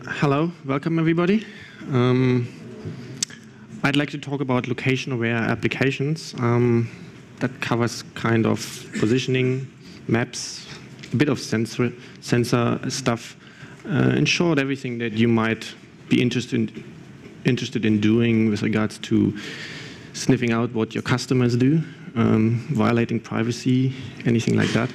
Hello, welcome everybody. I'd like to talk about location-aware applications. That covers kind of positioning, maps, a bit of sensor stuff. In short, everything that you might be interested in doing with regards to sniffing out what your customers do, violating privacy, anything like that.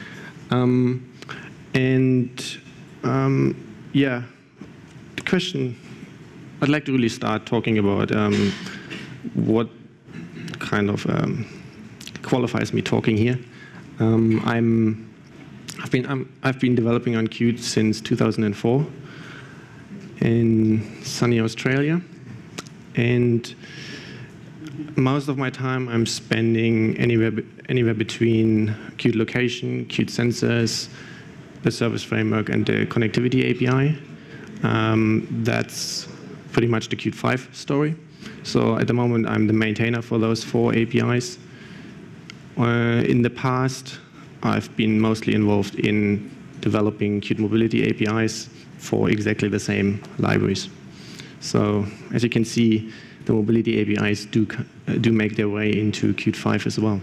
Yeah, the question, I'd like to really start talking about what kind of qualifies me talking here. I've been developing on Qt since 2004 in sunny Australia, and most of my time I'm spending anywhere between Qt location, Qt sensors, the service framework, and the connectivity API. That's pretty much the Qt 5 story. So at the moment, I'm the maintainer for those 4 APIs. In the past, I've been mostly involved in developing Qt Mobility APIs for exactly the same libraries. So as you can see, the mobility APIs do make their way into Qt 5 as well.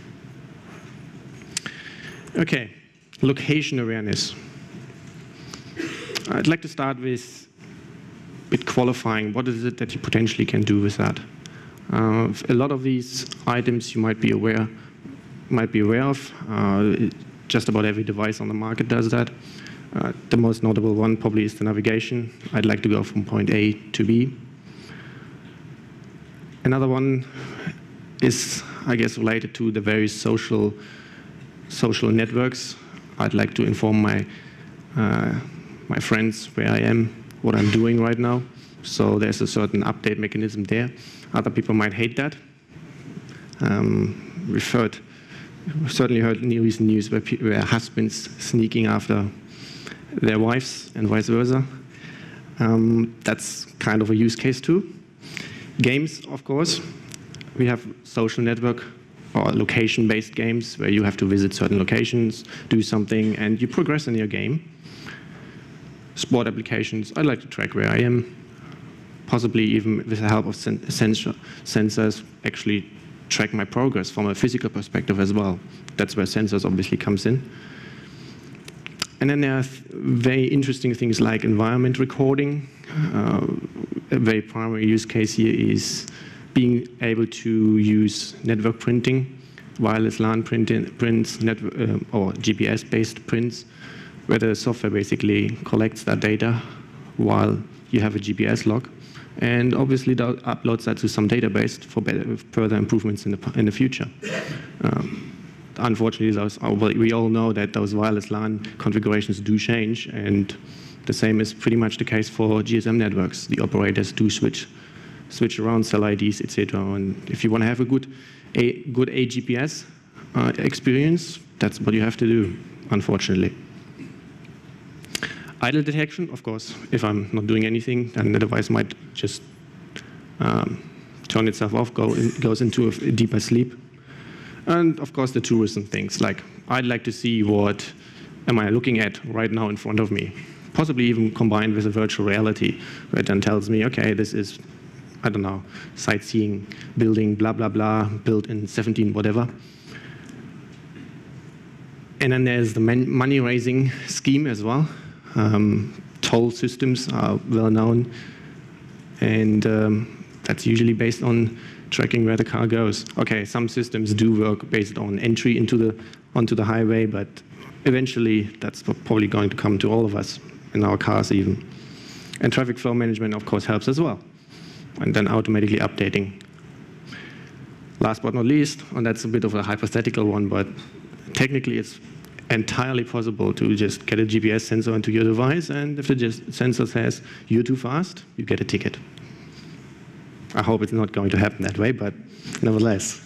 Okay. Location awareness. I'd like to start with qualifying. What is it that you potentially can do with that? A lot of these items you might be aware of. Just about every device on the market does that. The most notable one probably is the navigation. I'd like to go from point A to B. Another one is, I guess, related to the various social networks. I'd like to inform my friends where I am, what I'm doing right now. So there's a certain update mechanism there. Other people might hate that. We've certainly heard in the recent news where husbands sneaking after their wives and vice versa. That's kind of a use case too. Games, of course. We have social network or location-based games where you have to visit certain locations, do something, and you progress in your game. Sport applications, I'd like to track where I am, possibly even with the help of sensors, actually track my progress from a physical perspective as well. That's where sensors obviously comes in. And then there are very interesting things like environment recording. A very primary use case here is being able to use network printing, wireless LAN prints, or GPS-based prints, where the software basically collects that data while you have a GPS log, and obviously uploads that to some database for further improvements in the future. Unfortunately, we all know that those wireless LAN configurations do change, and the same is pretty much the case for GSM networks. The operators do switch around, cell IDs, etc. And if you want to have a good AGPS experience, that's what you have to do, unfortunately. Idle detection, of course. If I'm not doing anything, then the device might just turn itself off, goes into a deeper sleep. And of course, the tourism things, like I'd like to see what am I looking at right now in front of me, possibly even combined with a virtual reality, where it then tells me, okay, this is, I don't know, sightseeing, building, blah, blah, blah, built in 17 whatever. And then there's the money-raising scheme as well. Toll systems are well known, and that's usually based on tracking where the car goes. Okay, some systems do work based on entry onto the highway, but eventually that's probably going to come to all of us, in our cars even. And traffic flow management, of course, helps as well. And then automatically updating. Last but not least, and that's a bit of a hypothetical one, but technically it's entirely possible to just get a GPS sensor into your device, and if the sensor says you're too fast, you get a ticket. I hope it's not going to happen that way, but nevertheless.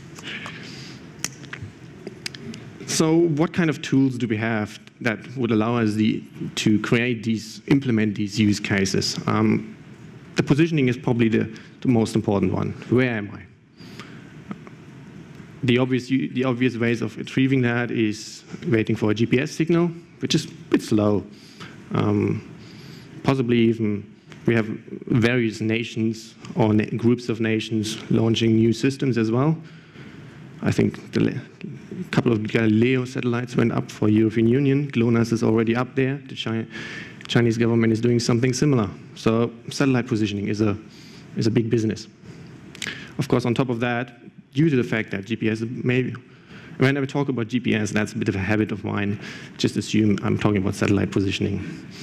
So what kind of tools do we have that would allow us to implement these use cases? The positioning is probably the most important one. Where am I? The obvious ways of retrieving that is waiting for a GPS signal, which is a bit slow. possibly even we have various nations or groups of nations launching new systems as well. I think a couple of Galileo satellites went up for European Union. GLONASS is already up there. The Chinese government is doing something similar. So satellite positioning is a big business. Of course, on top of that, due to the fact that GPS maybe, when I talk about GPS, that's a bit of a habit of mine. Just assume I'm talking about satellite positioning.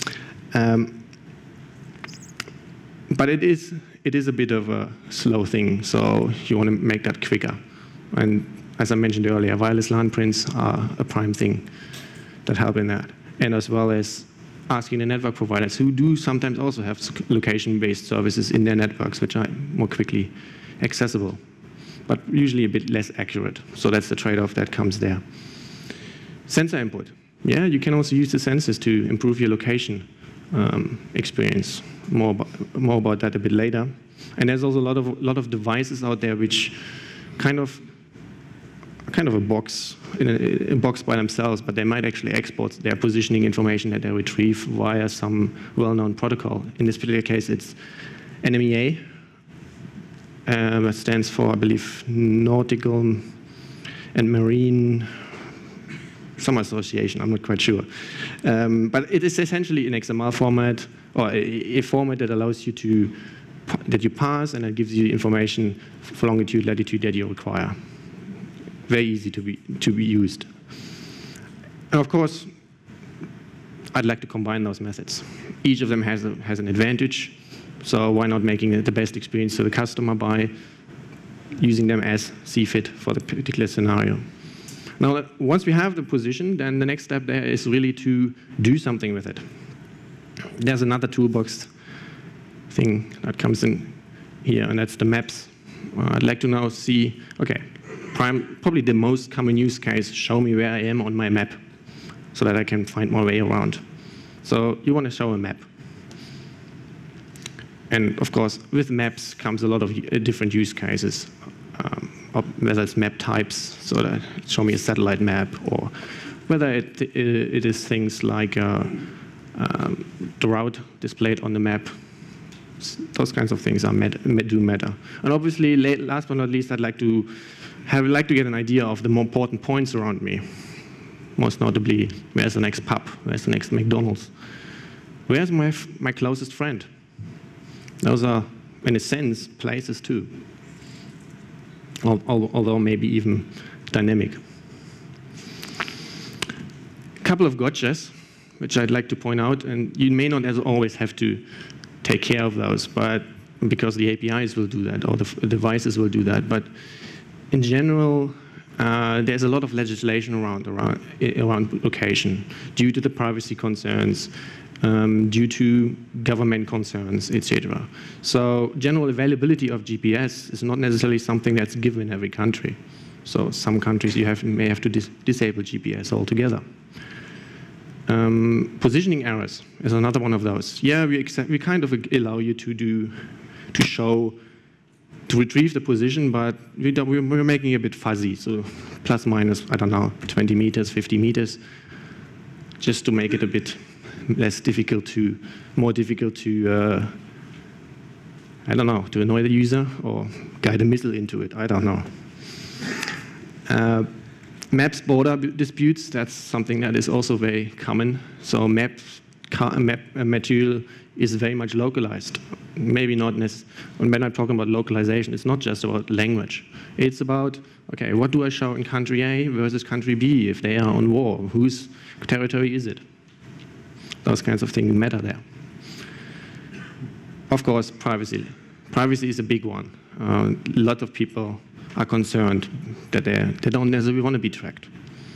But it is a bit of a slow thing, so you want to make that quicker. And as I mentioned earlier, wireless LAN prints are a prime thing that help in that. And as well as asking the network providers, who do sometimes also have location-based services in their networks, which are more quickly accessible, but usually a bit less accurate. So that's the trade-off that comes there. Sensor input. Yeah, you can also use the sensors to improve your location experience. More about that a bit later. And there's also a lot of devices out there which kind of a box, in a box by themselves, but they might actually export their positioning information that they retrieve via some well-known protocol. In this particular case, it's NMEA. That stands for, I believe, Nautical and Marine, some association, I'm not quite sure. But it is essentially an XML format, or a format that allows you that you pass, and that gives you information for longitude, latitude that you require. Very easy to be used. And of course, I'd like to combine those methods. Each of them has an advantage, so why not making it the best experience to the customer by using them as see fit for the particular scenario. Now, once we have the position, then the next step there is really to do something with it. There's another toolbox thing that comes in here, and that's the maps. I'd like to now see, okay, probably the most common use case, show me where I am on my map so that I can find my way around. So you want to show a map. And of course, with maps comes a lot of different use cases, whether it's map types, so that show me a satellite map, or whether it is things like the route displayed on the map. Those kinds of things do matter. And obviously, last but not least, I'd like to get an idea of the more important points around me. Most notably, where's the next pub? Where's the next McDonald's? Where's my closest friend? Those are, in a sense, places too, although maybe even dynamic. A couple of gotchas, which I'd like to point out, and you may not always have to take care of those, but because the APIs will do that, or the devices will do that. But in general, there's a lot of legislation around location due to the privacy concerns, due to government concerns, etc. So general availability of GPS is not necessarily something that's given in every country. So some countries may have to disable GPS altogether. Positioning errors is another one of those. Yeah, we kind of allow you to retrieve the position, but we're making it a bit fuzzy. So plus minus, I don't know, 20 meters, 50 meters, just to make it a bit more difficult to, I don't know, to annoy the user or guide a missile into it. I don't know. Maps border disputes, that's something that is also very common. So map material is very much localized. Maybe not necessarily, when I'm talking about localization, it's not just about language. It's about, okay, what do I show in country A versus country B if they are on war? Whose territory is it? Those kinds of things matter there. Of course, privacy. Privacy is a big one. A lot of people are concerned that they don't necessarily want to be tracked.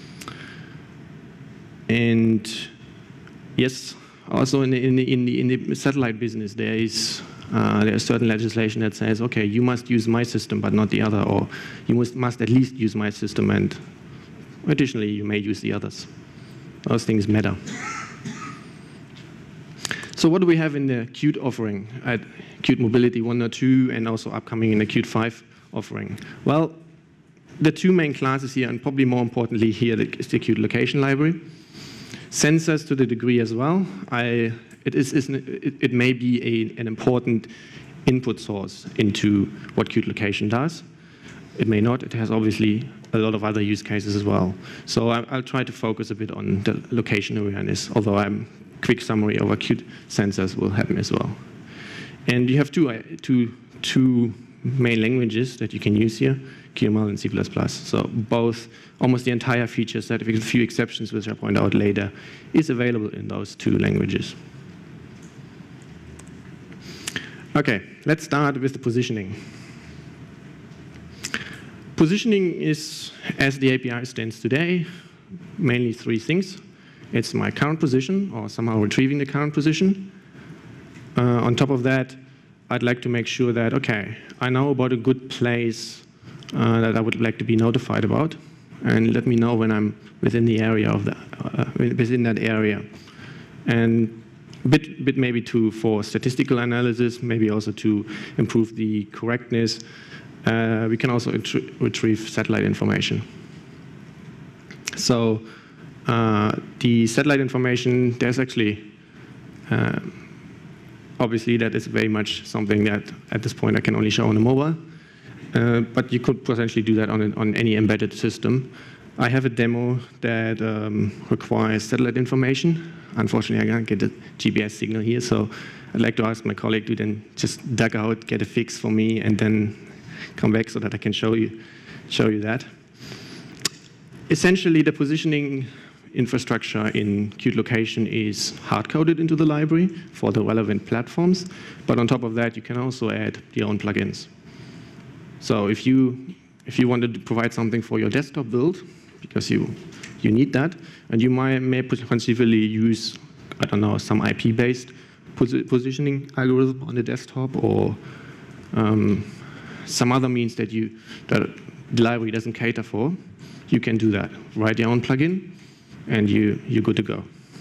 And yes, also in the satellite business, there's certain legislation that says, okay, you must use my system but not the other, or you must at least use my system, and additionally, you may use the others. Those things matter. So what do we have in the Qt offering at Qt Mobility 1.2 and also upcoming in the Qt 5 offering? Well, the two main classes here, and probably more importantly here, is the Qt Location Library. Sensors to the degree as well. it may be an important input source into what Qt location does. It may not. It has obviously a lot of other use cases as well. So I'll try to focus a bit on the location awareness, although a quick summary of Qt sensors will happen as well. And you have two main languages that you can use here, QML and C++. So both, almost the entire feature set, with a few exceptions which I'll point out later, is available in those two languages. Okay, let's start with the positioning. Positioning is, as the API stands today, mainly three things. It's my current position, or somehow retrieving the current position. On top of that, I'd like to make sure that, okay, I know about a good place that I would like to be notified about, and let me know when I'm within the area of within that area. And a bit maybe for statistical analysis, maybe also to improve the correctness. We can also retrieve satellite information. So the satellite information, there's actually, obviously that is very much something that at this point I can only show on a mobile, but you could potentially do that on any embedded system. I have a demo that requires satellite information. Unfortunately, I can't get a GPS signal here, so I'd like to ask my colleague to then just dig out, get a fix for me, and then come back so that I can show you that. Essentially, the positioning infrastructure in Qt location is hard-coded into the library for the relevant platforms, but on top of that, you can also add your own plugins. So if you wanted to provide something for your desktop build, because you need that, and you may conceivably use, I don't know, some IP-based positioning algorithm on the desktop, or some other means that the library doesn't cater for, you can do that. Write your own plugin, and you're good to go.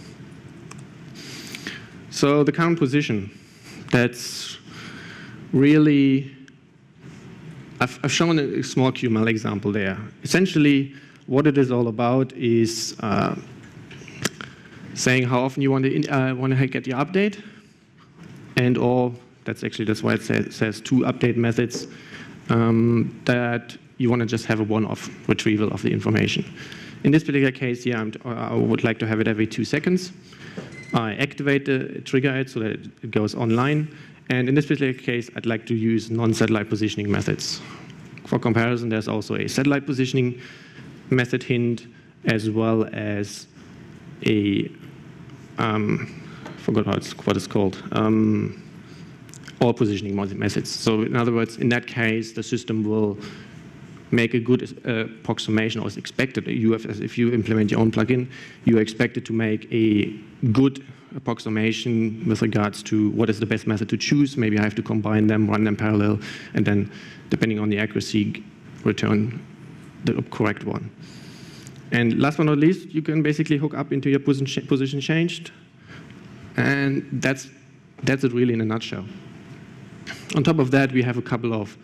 So the current position, that's really, I've shown a small QML example there. Essentially, what it is all about is saying how often you want to get your update, and or that's why it says two update methods, that you want to just have a one-off retrieval of the information. In this particular case here, I would like to have it every 2 seconds. I activate the trigger it so that it goes online. And in this particular case, I'd like to use non-satellite positioning methods. For comparison, there's also a satellite positioning method hint, as well as a, forgot what it's called, all positioning methods. So in other words, in that case, the system will make a good approximation, or is expected. If you implement your own plugin, you are expected to make a good approximation with regards to what is the best method to choose. Maybe I have to combine them, run them parallel, and then, depending on the accuracy, return the correct one. And last but not least, you can basically hook up into your position changed, and that's it really in a nutshell. On top of that, we have a couple of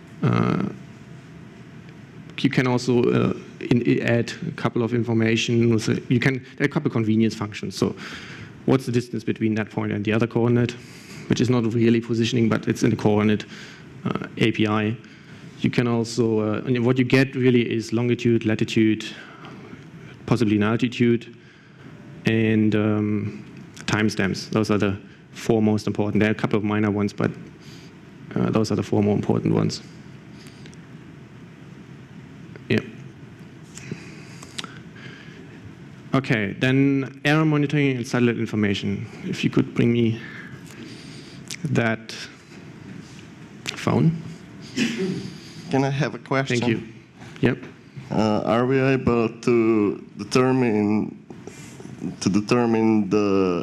you can also add a couple of information. There are a couple of convenience functions. So what's the distance between that point and the other coordinate, which is not really positioning, but it's in the coordinate API. You can also, and what you get really is longitude, latitude, possibly an altitude, and timestamps. Those are the 4 most important. There are a couple of minor ones, but those are the 4 more important ones. Yeah. Okay, then error monitoring and satellite information. If you could bring me that phone. Can I have a question? Thank you. Yep. Are we able to determine the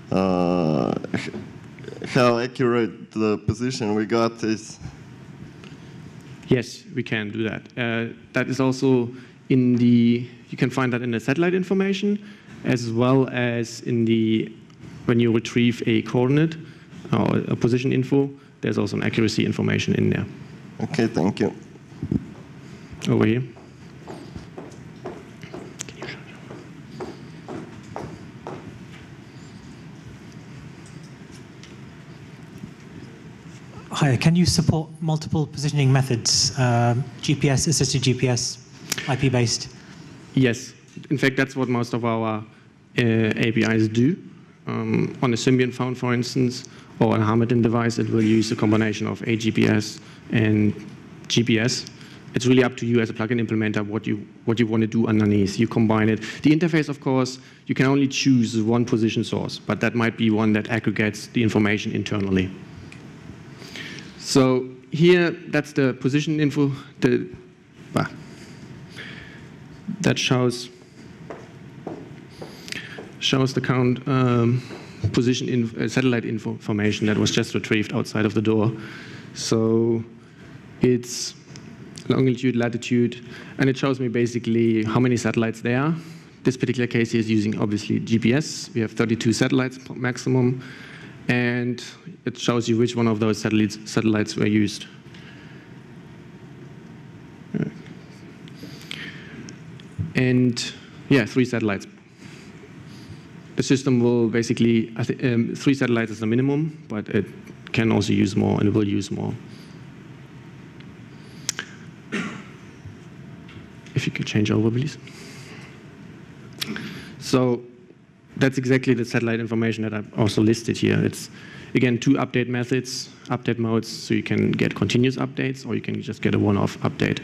how accurate the position we got is? Yes, we can do that. That is also in the, you can find that in the satellite information, as well as in the, when you retrieve a coordinate or a position info, there's also an accuracy information in there. Okay, thank you. Over here. Hi, can you support multiple positioning methods, GPS, assisted GPS, IP-based? Yes. In fact, that's what most of our APIs do. On a Symbian phone, for instance, or a Harmadin device, it will use a combination of AGPS and GPS. It's really up to you as a plugin implementer what you want to do underneath. You combine it. The interface, of course, you can only choose one position source, but that might be one that aggregates the information internally. So here, that's the position info. That shows the current position satellite information that was just retrieved outside of the door. So it's longitude, latitude, and it shows me basically how many satellites there are. This particular case here is using, obviously, GPS. We have 32 satellites maximum, and it shows you which one of those satellites were used. And yeah, 3 satellites. The system will basically, 3 satellites is the minimum, but it can also use more and it will use more. If you could change over, please. So that's exactly the satellite information that I've also listed here. It's, again, 2 update methods, update modes, so you can get continuous updates or you can just get a one-off update.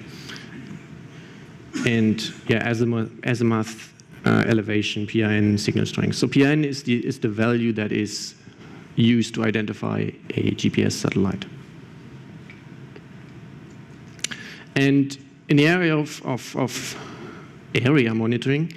And yeah, azimuth, elevation, PIN, signal strength. So PIN is the value that is used to identify a GPS satellite. And in the area of area monitoring,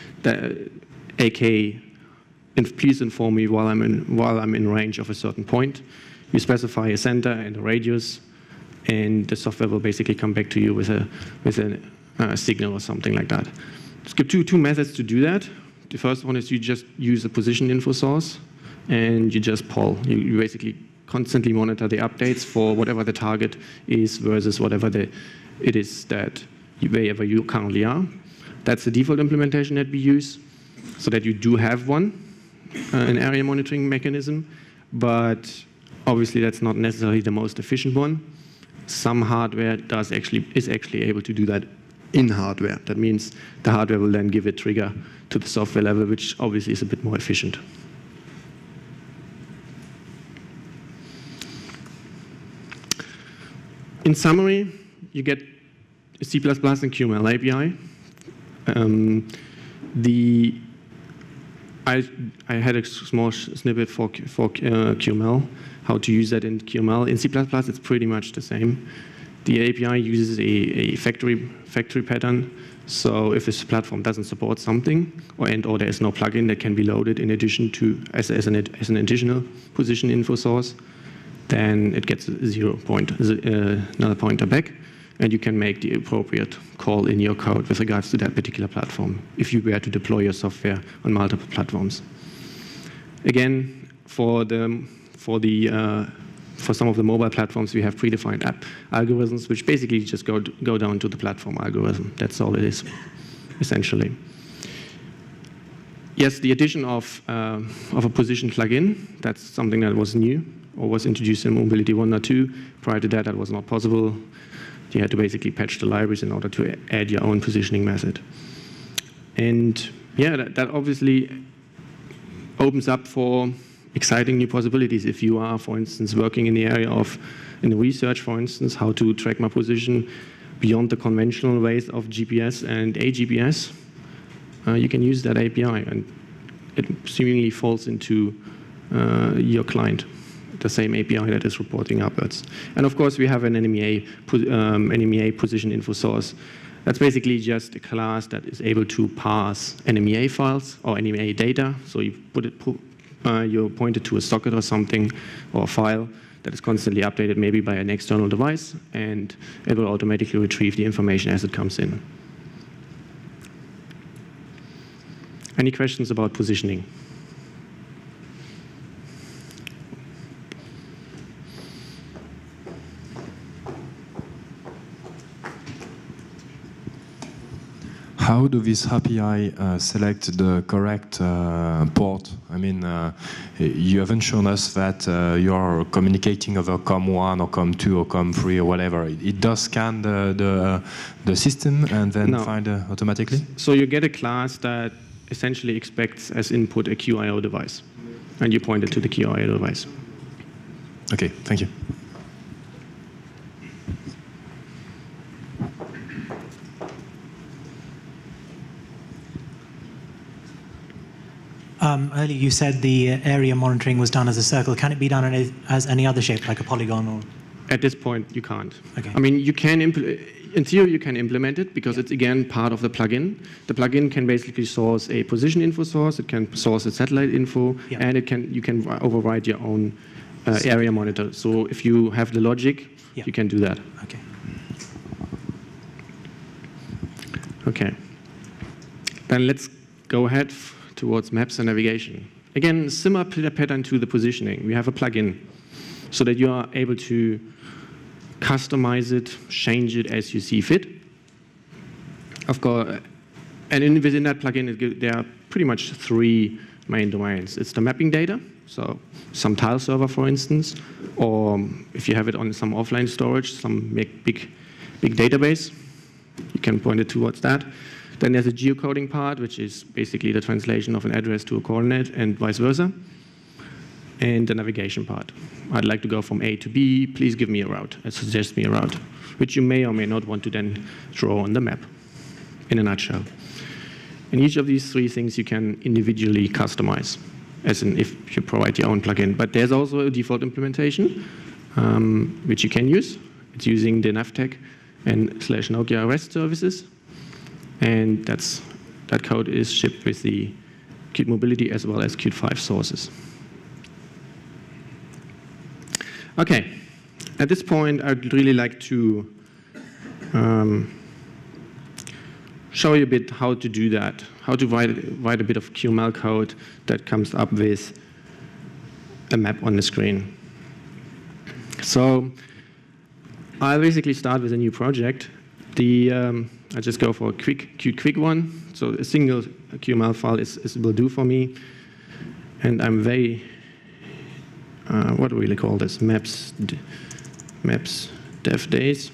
AK, please inform me while I'm in range of a certain point. You specify a center and a radius, and the software will basically come back to you with a signal or something like that. Let's give two methods to do that. The first one is you just use a position info source, and you just poll. You basically constantly monitor the updates for whatever the target is versus whatever it is that wherever you currently are. That's the default implementation that we use, so that you do have an area monitoring mechanism, but obviously that's not necessarily the most efficient one. Some hardware is actually able to do that in hardware. That means the hardware will then give a trigger to the software level, which obviously is a bit more efficient. In summary, you get a C++ and QML API. I had a small snippet for QML, how to use that in QML. In C++, it's pretty much the same. The API uses a factory pattern. So if this platform doesn't support something, or there is no plugin that can be loaded in addition to as an additional position info source, then it gets another pointer back, and you can make the appropriate call in your code with regards to that particular platform if you were to deploy your software on multiple platforms. Again, for some of the mobile platforms, we have predefined app algorithms, which basically just go down to the platform algorithm. That's all it is, essentially. Yes, the addition of a position plugin, that's something that was new or was introduced in Mobility 1.2. Prior to that, that was not possible. You had to basically patch the libraries in order to add your own positioning method. And yeah, that obviously opens up for exciting new possibilities. If you are, for instance, working in the area in the research, for instance, how to track my position beyond the conventional ways of GPS and AGPS, you can use that API, and it seemingly falls into your client, the same API that is reporting upwards. And of course, we have an NMEA position info source. That's basically just a class that is able to parse NMEA files or NMEA data. So you you point it to a socket or something, or a file that is constantly updated, maybe by an external device, and it will automatically retrieve the information as it comes in. Any questions about positioning? How how do this API select the correct port? I mean, you haven't shown us that you're communicating over COM1 or COM2 or COM3 or whatever. It does scan the system and then find automatically? So you get a class that essentially expects as input a QIO device, and you point it to the QIO device. Okay, thank you. Earlier you said the area monitoring was done as a circle. Can it be done as any other shape, like a polygon? Or? At this point, you can't. Okay. I mean, you can in theory, you can implement it because it's, again, part of the plugin. The plugin can basically source a position info source, it can source a satellite info, and you can override your own area monitor. So if you have the logic, you can do that. Okay. Okay. Then let's go ahead towards maps and navigation. Again, similar pattern to the positioning. We have a plugin so that you are able to customize it, change it as you see fit. Of course, and within that plugin, there are pretty much 3 main domains. It's the mapping data, so some tile server, for instance, or if you have it on some offline storage, some big database, you can point it towards that. Then there's a geocoding part, which is basically the translation of an address to a coordinate and vice versa. And the navigation part. I'd like to go from A to B, please give me a route, suggest me a route, which you may or may not want to then draw on the map, in a nutshell. And each of these 3 things you can individually customize, as in if you provide your own plugin. But there's also a default implementation, which you can use. It's using the Navteq and /Nokia REST services. And that code is shipped with the Qt Mobility as well as Qt 5 sources. Okay, at this point, I'd really like to show you a bit how to do that, how to write a bit of QML code that comes up with a map on the screen. So I'll basically start with a new project. I just go for a Qt quick one. So a single QML file will do for me. And I'm very, what do we really call this? Maps dev days.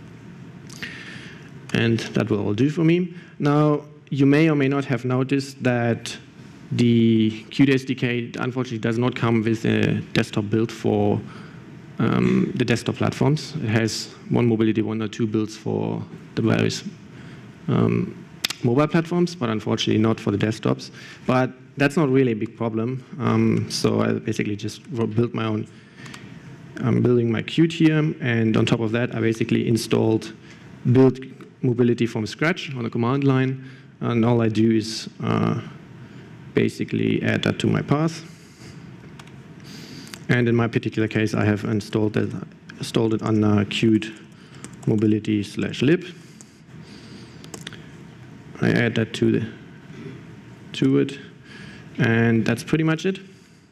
And that will all do for me. Now, you may or may not have noticed that the Qt SDK unfortunately does not come with a desktop build for the desktop platforms. It has 1 mobility, 1 or 2 builds for the various mobile platforms, but unfortunately not for the desktops. But that's not really a big problem. So I basically just built my own. I'm building my Qt here, and on top of that, I basically installed build mobility from scratch on a command line, and all I do is basically add that to my path. And in my particular case, I have installed it on Qt mobility /lib. I add that to it, and that's pretty much it.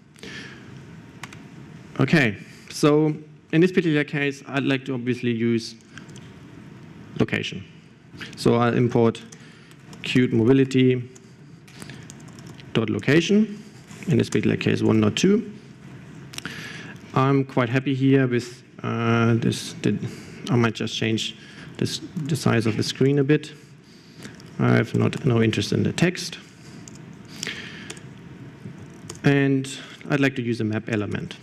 Okay, so in this particular case, I'd like to obviously use location. So I'll import Qt mobility .location, in this particular case 1.2. I'm quite happy here with this. I might just change the size of the screen a bit. I have no interest in the text. And I'd like to use a map element.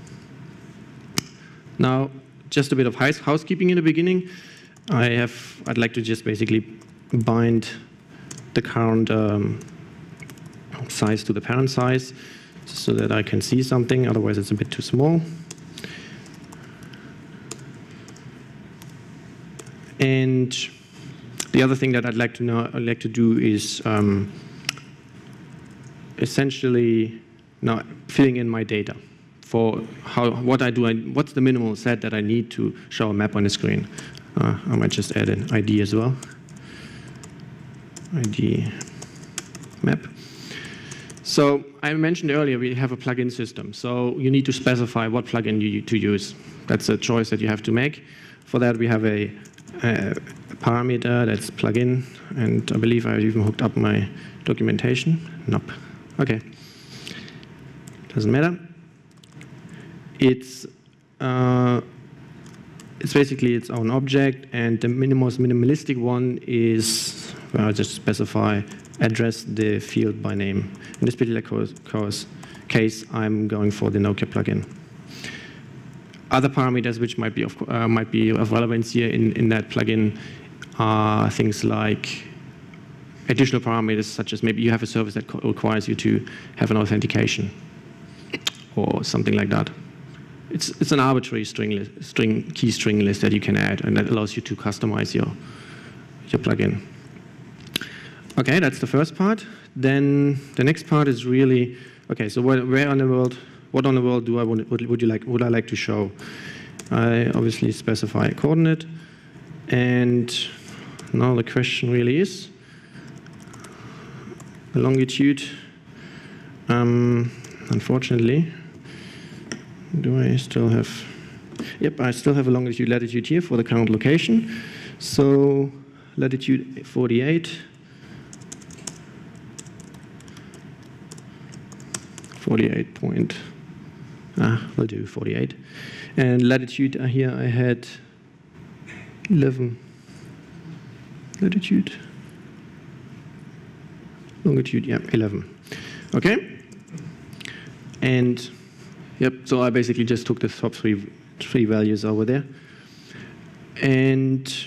Now, just a bit of housekeeping in the beginning. I'd like to just basically bind the current size to the parent size so that I can see something, otherwise it's a bit too small. And the other thing that I'd like to do is essentially now filling in my data for what I do. What's the minimal set that I need to show a map on the screen? I might just add an ID as well. ID map. So I mentioned earlier we have a plugin system. So you need to specify what plugin to use. That's a choice that you have to make. For that we have a parameter, that's plugin, and I believe I even hooked up my documentation. Nope. Okay. Doesn't matter. It's basically its own object, and the most minimalistic one is where I just specify address the field by name. In this particular case, I'm going for the Nokia plugin. Other parameters which might be of relevance here in that plugin are things like additional parameters, such as maybe you have a service that requires you to have an authentication or something like that. It's an arbitrary key string list that you can add, and that allows you to customize your plugin. Okay, that's the first part. Then the next part is really, okay, so what on the world would I like to show? I obviously specify a coordinate, and now the question really is the longitude. Unfortunately, do I still have? Yep, I still have a longitude latitude here for the current location. So latitude 48. 48 point, we'll do 48. And latitude here I had 11. Latitude, longitude, yeah, 11. Okay. And yep, so I basically just took the top three values over there. And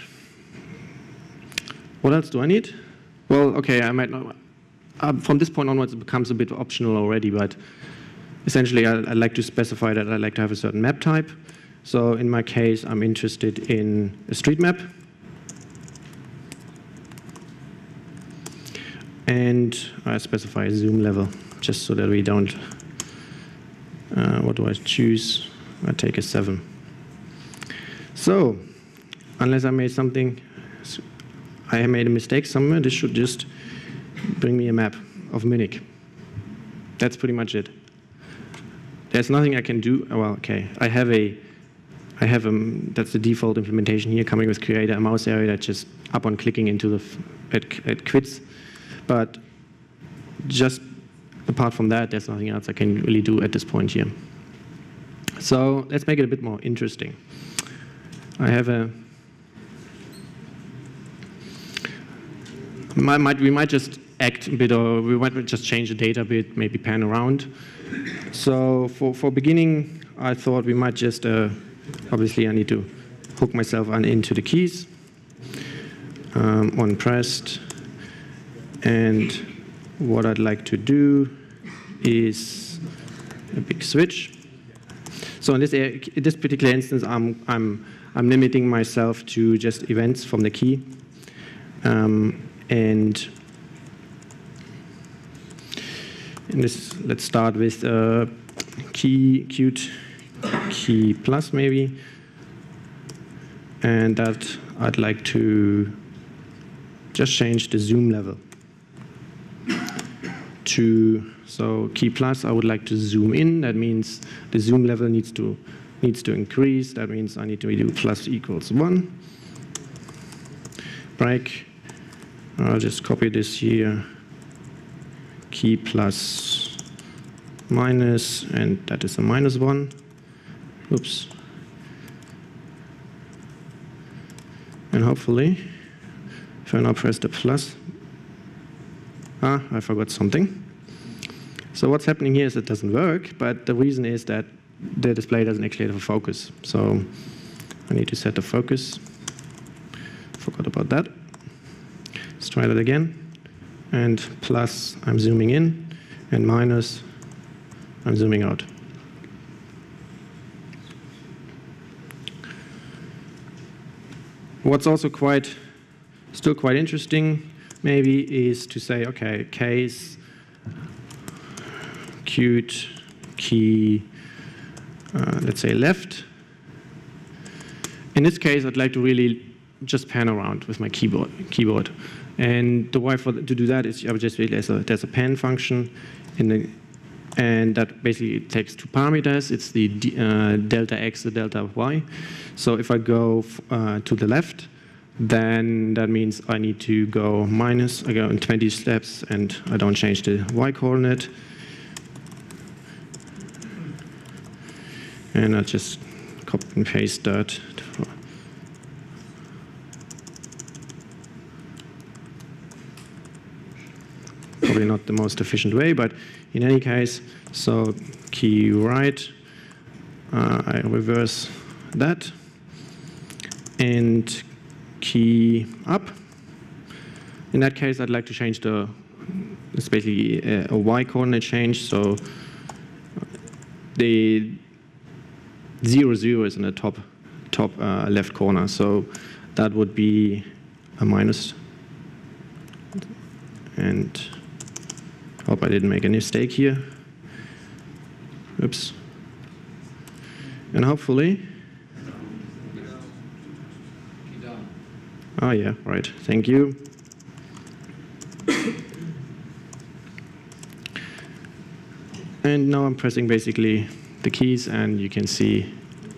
what else do I need? Well, okay, I might not. From this point onwards, it becomes a bit optional already, but essentially, I like to specify that I like to have a certain map type. So in my case, I'm interested in a street map. And I specify a zoom level, just so that we don't, what do I choose? I take a 7. So, unless I made I made a mistake somewhere, this should just bring me a map of Munich. That's pretty much it. There's nothing I can do. Well, okay, that's the default implementation here, coming with creator, a mouse area that just upon clicking into it quits. But just apart from that, there's nothing else I can really do at this point here. So let's make it a bit more interesting. We might just act a bit, or we might just change the data a bit, maybe pan around. So for beginning, I thought we might just, obviously I need to hook myself into the keys, on pressed, and what I'd like to do is a big switch. So in this particular instance, I'm limiting myself to just events from the key, and in this, let's start with key plus maybe, and that I'd like to just change the zoom level to, so key plus, I would like to zoom in. That means the zoom level needs to increase. That means I need to do plus equals 1. Break. I'll just copy this here. Key plus minus, and that is a -1. Oops. And hopefully, if I now press the plus, I forgot something. So what's happening here is it doesn't work, but the reason is that the display doesn't actually have a focus. So I need to set the focus. Forgot about that. Let's try that again. And plus, I'm zooming in, and minus, I'm zooming out. What's also still quite interesting, maybe, is to say, okay, case, queued, key, let's say left. In this case, I'd like to really just pan around with my keyboard. And the way to do that is there's a pan function and that basically takes 2 parameters. It's the delta x, the delta y. So if I go to the left, then that means I need to go minus, I go in 20 steps and I don't change the y coordinate. And I just copy and paste that. Probably not the most efficient way, but in any case, so key right, I reverse that, and key up. In that case, I'd like to change it's basically a y coordinate change, so the 0, 0 is in the top left corner, so that would be a minus. And hope I didn't make a mistake here. Oops. And hopefully. Oh yeah, right. Thank you. And now I'm pressing basically the keys, and you can see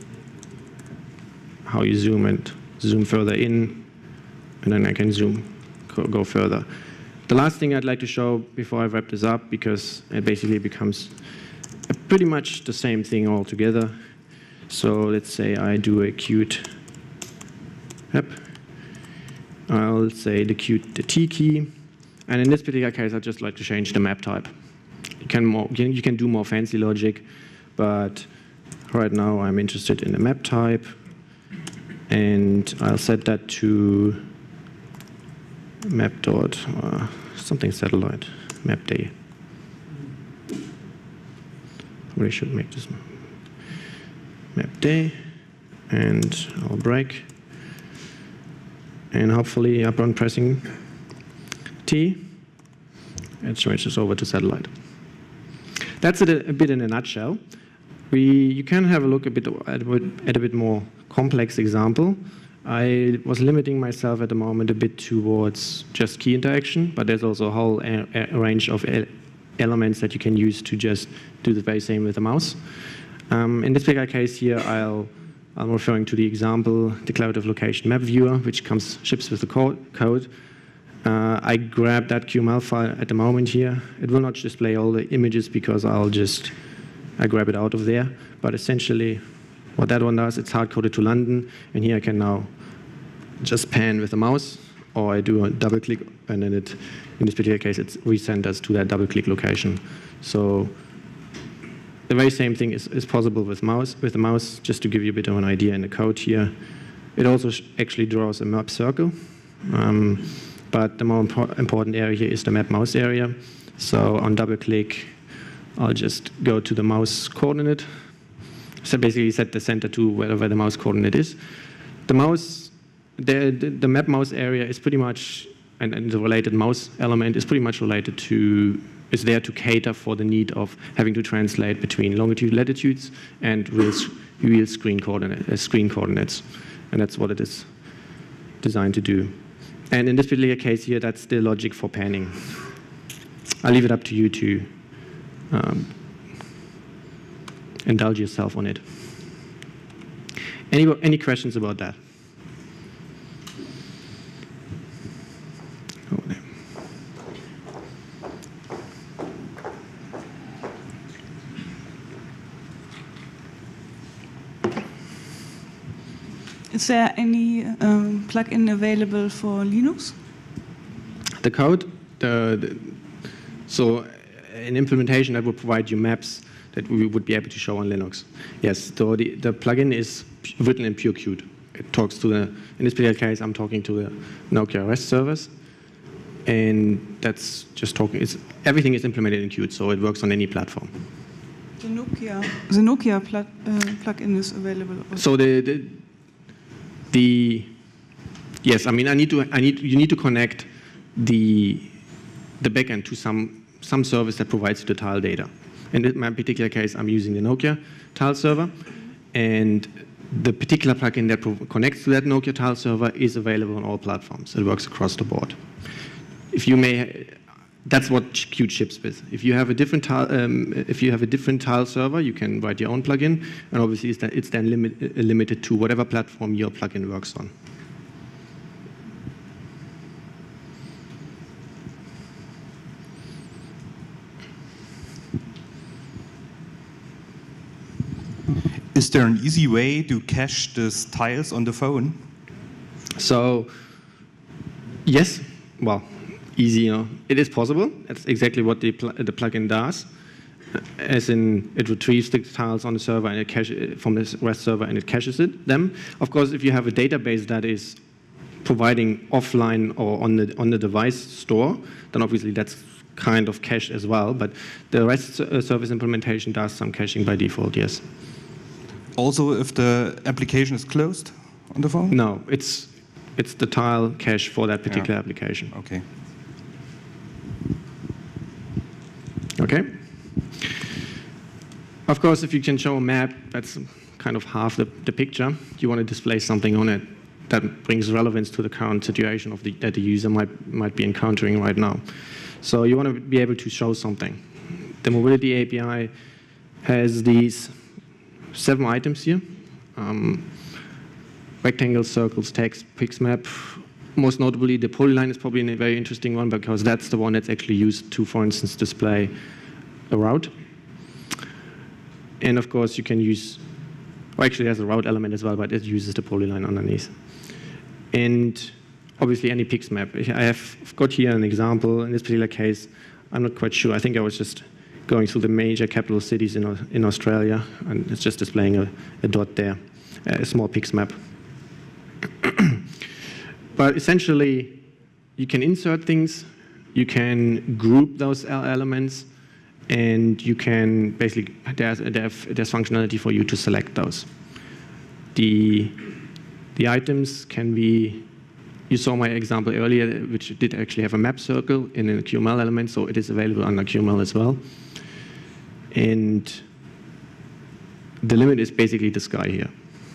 how you zoom and zoom further in, and then I can go further. The last thing I'd like to show before I wrap this up, because it basically becomes pretty much the same thing altogether. So let's say I do a Qt. Yep. I'll say the T key, and in this particular case, I'd just like to change the map type. You can do more fancy logic, but right now I'm interested in the map type, and I'll set that to map dot something satellite map day. Probably should make this map day, and I'll break, and hopefully upon pressing T, it switches over to satellite. That's it a bit in a nutshell. You can have a look at a bit more complex example. I was limiting myself at the moment a bit towards just key interaction, but there's also a whole range of elements that you can use to just do the very same with the mouse. In this particular case here, I'm referring to the example, declarative location map viewer, which ships with the code. I grab that QML file at the moment here. It will not display all the images because I grab it out of there. But essentially, what that one does, it's hard-coded to London, and here I can now just pan with the mouse, or I do a double-click, and then in this particular case, it resenders to that double-click location. So the very same thing is possible with the mouse, just to give you a bit of an idea in the code here. It also actually draws a map circle. But the more important area here is the map mouse area. So on double click, I'll just go to the mouse coordinate. So basically set the center to wherever the mouse coordinate is. The map mouse area is pretty much, and the related mouse element is pretty much related to, is there to cater for the need of having to translate between longitude, latitudes, and real screen coordinates. And that's what it is designed to do. And in this particular case here, that's the logic for panning. I'll leave it up to you to indulge yourself on it. Any questions about that? Is there any plugin available for Linux? The code, so an implementation that would provide you maps that we would be able to show on Linux. Yes, so the plugin is written in pure Qt. It talks to in this particular case, I'm talking to the Nokia REST service, and that's just talking. Everything is implemented in Qt, so it works on any platform. The Nokia plugin is available also. So yes, I mean you need to connect the backend to some service that provides you the tile data. In my particular case, I'm using the Nokia tile server, and the particular plugin that connects to that Nokia tile server is available on all platforms. It works across the board. That's what Qt ships with. If you have a different tile server, you can write your own plugin, and obviously it's then limited to whatever platform your plugin works on. Is there an easy way to cache these tiles on the phone? So, yes, well, easy, it is possible. That's exactly what the plugin does. As in, it retrieves the tiles on the server and it from the REST server and it caches them. Of course, if you have a database that is providing offline or on the device store, then obviously that's kind of cached as well. But the REST service implementation does some caching by default, yes. Also, if the application is closed on the phone? No, it's the tile cache for that particular application. Okay. Okay. Of course, if you can show a map, that's kind of half the picture. You want to display something on it that brings relevance to the current situation of that the user might be encountering right now. So you want to be able to show something. The Mobility API has these 7 items here. Rectangles, circles, text, pixmap. Most notably, the polyline is probably a very interesting one because that's the one that's actually used to, for instance, display a route. And of course, you can use, well, actually there's a route element as well, but it uses the polyline underneath. And obviously any pixmap. I have got here an example. In this particular case, I'm not quite sure. I think I was just going through the major capital cities in Australia, and it's just displaying a dot there, a small pixmap. But essentially, you can insert things, you can group those elements, and you can basically, there's functionality for you to select those. The items can be, you saw my example earlier, which did actually have a map circle in a QML element, so it is available under QML as well. And the limit is basically the sky here.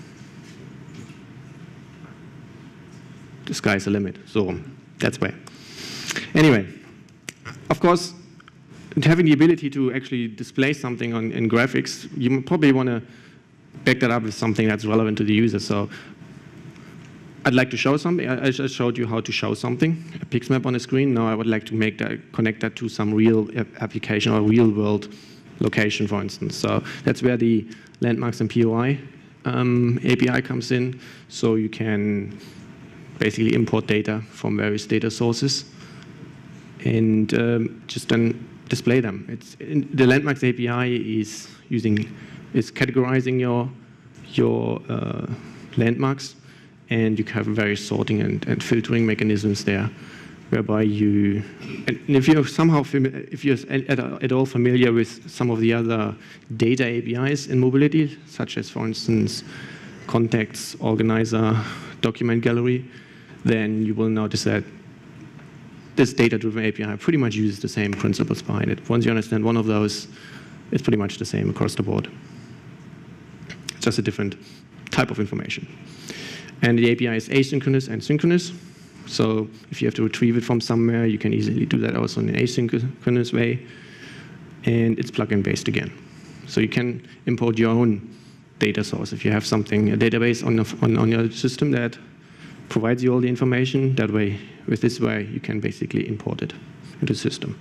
The sky is the limit, so that's where. Anyway, of course, having the ability to actually display something in graphics, you probably want to back that up with something that's relevant to the user. So I'd like to show something. I just showed you how to show something, a pixmap on a screen. Now I would like to connect that to some real application or real world location, for instance. So that's where the landmarks and POI API comes in. So you can basically import data from various data sources and just then display them. The landmarks API is categorizing your landmarks, and you have various sorting and filtering mechanisms there, whereby and if you're at all familiar with some of the other data APIs in mobility, such as, for instance, contacts, organizer, document gallery, then you will notice that this data-driven API pretty much uses the same principles behind it. Once you understand one of those, it's pretty much the same across the board. It's just a different type of information. And the API is asynchronous and synchronous. So if you have to retrieve it from somewhere, you can easily do that also in an asynchronous way. And it's plugin based again. So you can import your own data source. If you have something, a database on your system that provides you all the information, that way, with this way, you can basically import it into the system.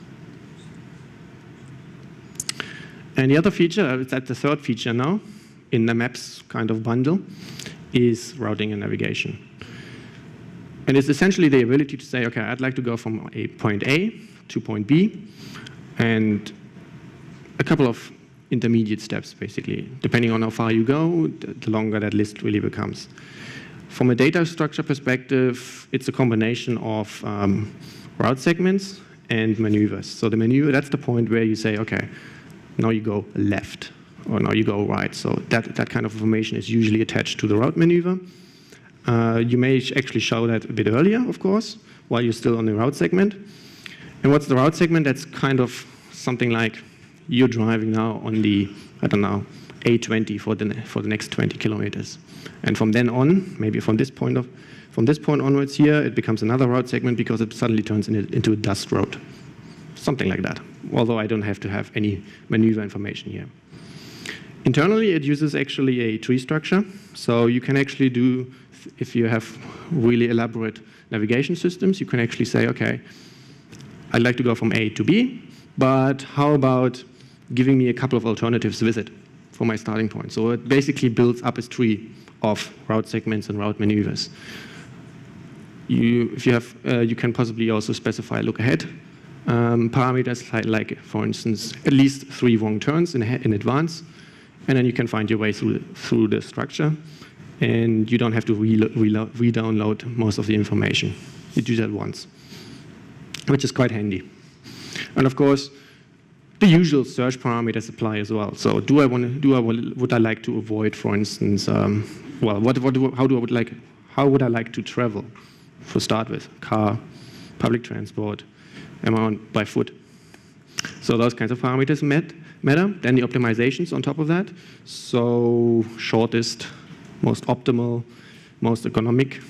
And the other feature, that's the third feature now, in the maps kind of bundle, is routing and navigation. And it's essentially the ability to say, okay, I'd like to go from point A to point B, and a couple of intermediate steps, basically. Depending on how far you go, the longer that list really becomes. From a data structure perspective, it's a combination of route segments and maneuvers. So the maneuver, that's the point where you say, okay, now you go left, or now you go right. So that kind of information is usually attached to the route maneuver. You may actually show that a bit earlier, of course, while you're still on the route segment. And what's the route segment? That's kind of something like you're driving now on the, I don't know, A20 for the next 20 kilometers. And from then on, maybe from this point onwards here, it becomes another route segment because it suddenly turns into a dust road. Something like that, although I don't have to have any maneuver information here. Internally, it uses actually a tree structure. So you can actually do, if you have really elaborate navigation systems, you can actually say, okay, I'd like to go from A to B, but how about giving me a couple of alternatives with it? for my starting point. So it basically builds up a tree of route segments and route maneuvers. You can possibly also specify look ahead parameters like, for instance, at least 3 wrong turns in advance, and then you can find your way through the structure, and you don't have to re-download most of the information. You do that once, which is quite handy. And of course, the usual search parameters apply as well. So would I like to avoid, for instance, how would I like to travel? For start with, car, public transport, am I by foot? So those kinds of parameters matter. Then the optimizations on top of that. So shortest, most optimal, most economic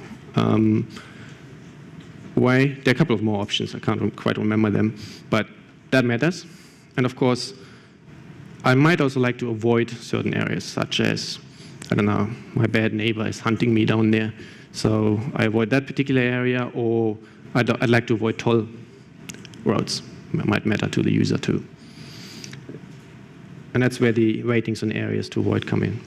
way. There are a couple of more options. I can't quite remember them, but that matters. And of course, I might also like to avoid certain areas, such as, I don't know, my bad neighbor is hunting me down there, so I avoid that particular area, or I'd like to avoid toll roads. It might matter to the user too. And that's where the ratings on areas to avoid come in.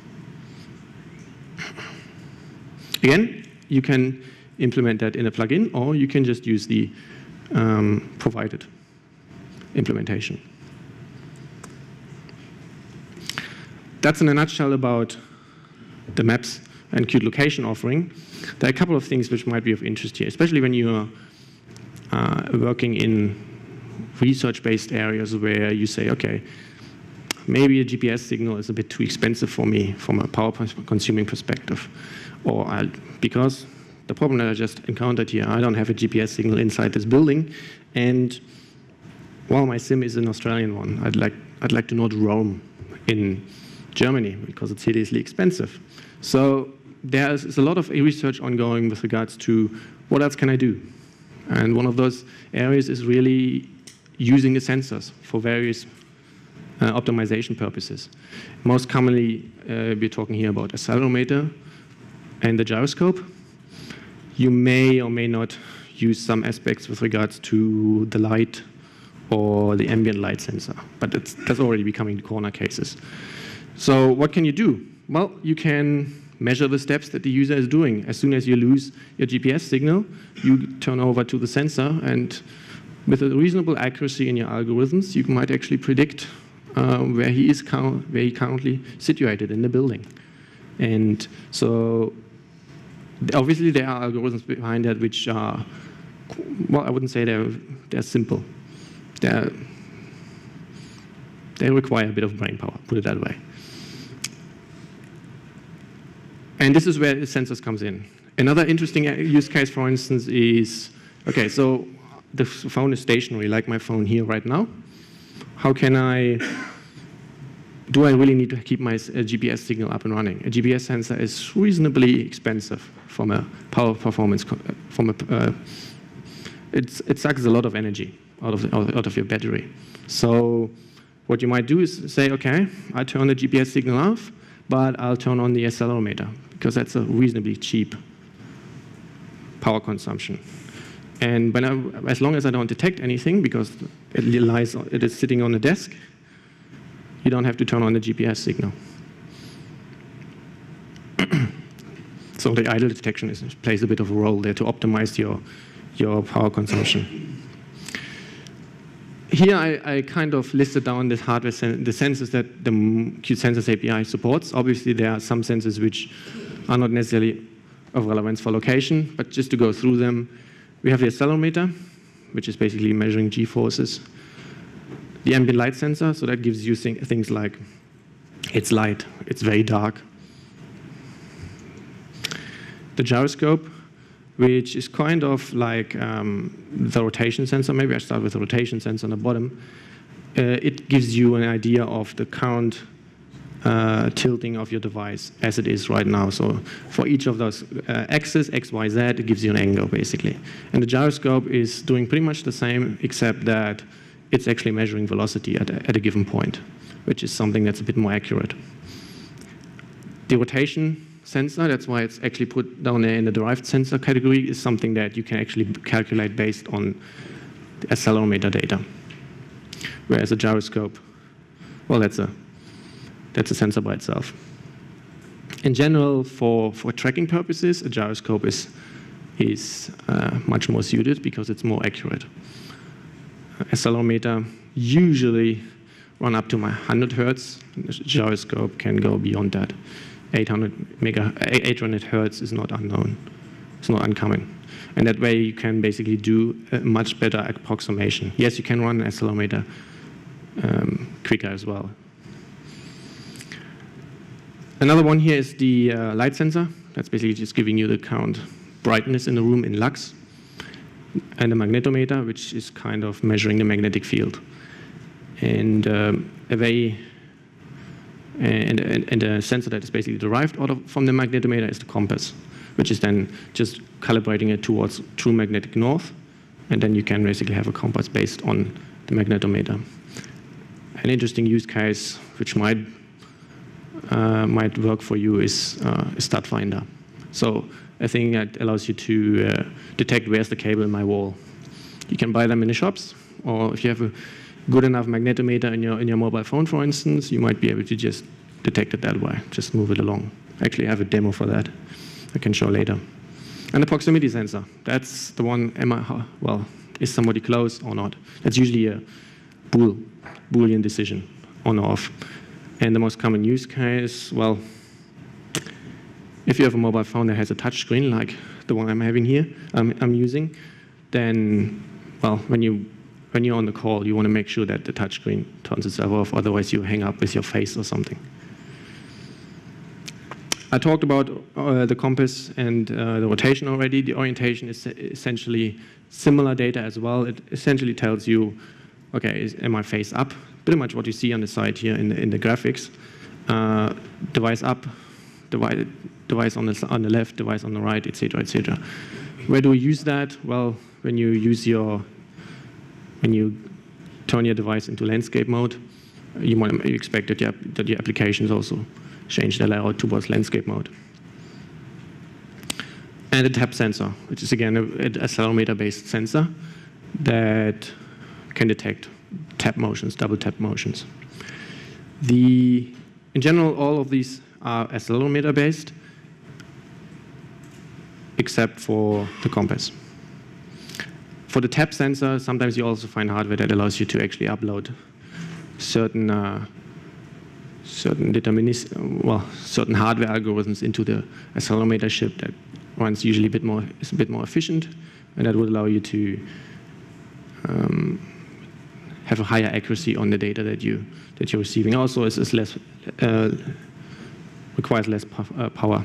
Again, you can implement that in a plugin, or you can just use the provided implementation. That's in a nutshell about the maps and Qt location offering. There are a couple of things which might be of interest here, especially when you are working in research-based areas where you say, okay, maybe a GPS signal is a bit too expensive for me from a power-consuming perspective, or because the problem that I just encountered here, I don't have a GPS signal inside this building, and well, my SIM is an Australian one. I'd like to not roam in Germany because it's hideously expensive. So there's a lot of research ongoing with regards to what else can I do? And one of those areas is really using the sensors for various optimization purposes. Most commonly, we're talking here about accelerometer and the gyroscope. You may or may not use some aspects with regards to the light or the ambient light sensor, but that's already becoming the corner cases. So what can you do? Well, you can measure the steps that the user is doing. As soon as you lose your GPS signal, you turn over to the sensor, and with a reasonable accuracy in your algorithms, you might actually predict where he currently situated in the building. And so obviously there are algorithms behind that which are, well, I wouldn't say they're simple. They require a bit of brain power, put it that way. And this is where the sensors comes in. Another interesting use case, for instance, is, okay, so the phone is stationary, like my phone here right now. How can do I really need to keep my GPS signal up and running? A GPS sensor is reasonably expensive from a power performance, it sucks a lot of energy out of your battery. So what you might do is say, okay, I turn the GPS signal off, but I'll turn on the accelerometer, because that's a reasonably cheap power consumption. And as long as I don't detect anything, because it is sitting on the desk, you don't have to turn on the GPS signal. So the idle detection plays a bit of a role there to optimize your power consumption. Here I kind of listed down the hardware, the sensors that the Qt Sensors API supports. Obviously, there are some sensors which are not necessarily of relevance for location, but just to go through them, we have the accelerometer, which is basically measuring g-forces. The ambient light sensor, so that gives you things like it's light, it's very dark. The gyroscope, which is kind of like the rotation sensor. Maybe I start with the rotation sensor on the bottom. It gives you an idea of the current tilting of your device as it is right now. So for each of those axes, X, Y, Z, it gives you an angle, basically. And the gyroscope is doing pretty much the same, except that it's actually measuring velocity at a given point, which is something that's a bit more accurate. The rotation sensor, that's why it's actually put down there in the derived sensor category, is something that you can actually calculate based on the accelerometer data. Whereas a gyroscope, well, that's a That's a sensor by itself. In general, for tracking purposes, a gyroscope is much more suited because it's more accurate. Accelerometer usually run up to 100 hertz. The gyroscope can go beyond that. 800 hertz is not unknown. It's not uncommon. And that way you can basically do a much better approximation. Yes, you can run an accelerometer quicker as well. Another one here is the light sensor. That's basically just giving you the current brightness in the room in lux. And a magnetometer, which is kind of measuring the magnetic field. And a sensor that is basically derived from the magnetometer is the compass, which is then just calibrating it towards true magnetic north. And then you can basically have a compass based on the magnetometer. An interesting use case, which might work for you, is StatFinder. So a thing that allows you to detect where's the cable in my wall. You can buy them in the shops, or if you have a good enough magnetometer in your mobile phone, for instance, you might be able to just detect it that way, just move it along. Actually, I have a demo for that I can show later. And the proximity sensor, that's the one, is somebody close or not? That's usually a Boolean decision, on or off. And the most common use case, well, if you have a mobile phone that has a touch screen like the one I'm having here, I'm using, then, well, when you're on the call, you want to make sure that the touch screen turns itself off, otherwise you hang up with your face or something. I talked about the compass and the rotation already. The orientation is essentially similar data as well. It essentially tells you, okay, am I face up? Pretty much what you see on the side here in the graphics. Device up, device on the left, device on the right, etc., etc. Where do we use that? Well, when you turn your device into landscape mode, you expect that your applications also change their layout towards landscape mode. And a tap sensor, which is again an accelerometer-based sensor that can detect tap motions, double tap motions. In general, all of these are accelerometer-based, except for the compass. For the tap sensor, sometimes you also find hardware that allows you to actually upload certain hardware algorithms into the accelerometer chip that runs usually is a bit more efficient, and that would allow you to have a higher accuracy on the data that you're receiving. Also, it requires less power.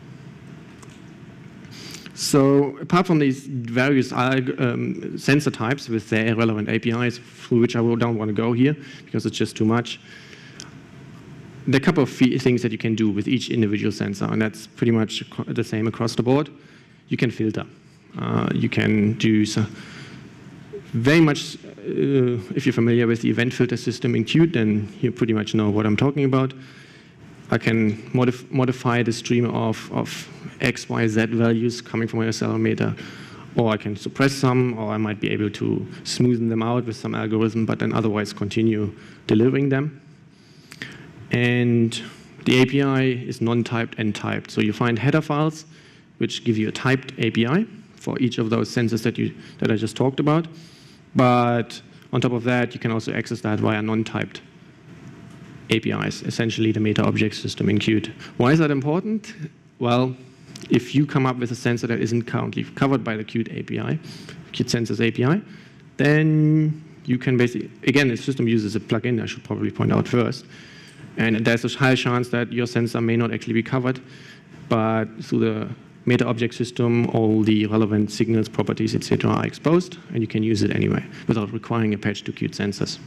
So apart from these various sensor types with their relevant APIs, through which I don't want to go here because it's just too much, there are a couple of things that you can do with each individual sensor, and that's pretty much the same across the board. You can filter. You can do very much, if you're familiar with the event filter system in Qt, then you pretty much know what I'm talking about. I can modify the stream of X, Y, Z values coming from my accelerometer, or I can suppress some, or I might be able to smoothen them out with some algorithm, but then otherwise continue delivering them. And the API is non-typed and typed. So you find header files which give you a typed API for each of those sensors that I just talked about. But on top of that, you can also access that via non-typed APIs, essentially the meta object system in Qt. Why is that important? Well, if you come up with a sensor that isn't currently covered by the Qt API, Qt Sensors API, then you can basically, again, the system uses a plugin, I should probably point out first, and there's a high chance that your sensor may not actually be covered, but through the meta object system, all the relevant signals, properties, etc. are exposed, and you can use it anyway without requiring a patch to Qt Sensors.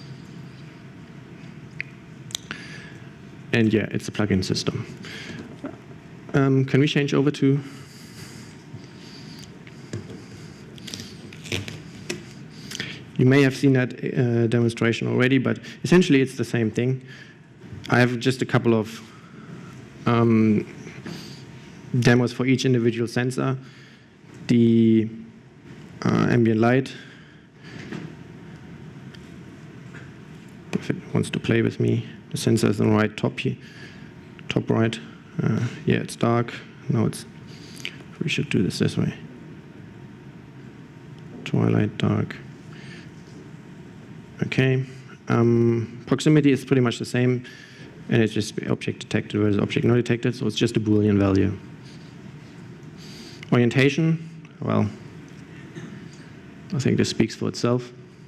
And yeah, it's a plugin system. Can we change over to? You may have seen that demonstration already, but essentially it's the same thing. I have just a couple of demos for each individual sensor. The ambient light, if it wants to play with me, The sensor is on the right top here, top right. Yeah, it's dark. No, we should do this way. Twilight, dark. Okay. Proximity is pretty much the same, and it's just object detected versus object not detected, so it's just a Boolean value. Orientation, well, I think this speaks for itself.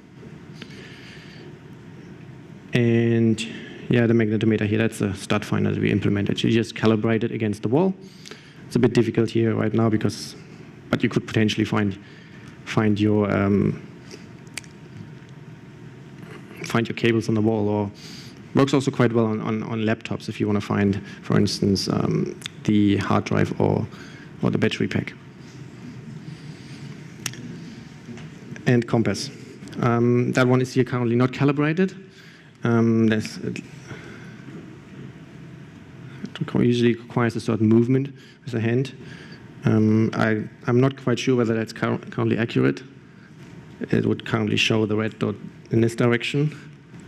And yeah, the magnetometer here, that's a stud finder that we implemented. You just calibrate it against the wall. It's a bit difficult here right now but you could potentially find your cables on the wall, or works also quite well on laptops if you want to find, for instance, the hard drive or the battery pack. And compass. That one is here currently not calibrated. It usually requires a certain movement with the hand. I'm not quite sure whether that's currently accurate. It would currently show the red dot in this direction.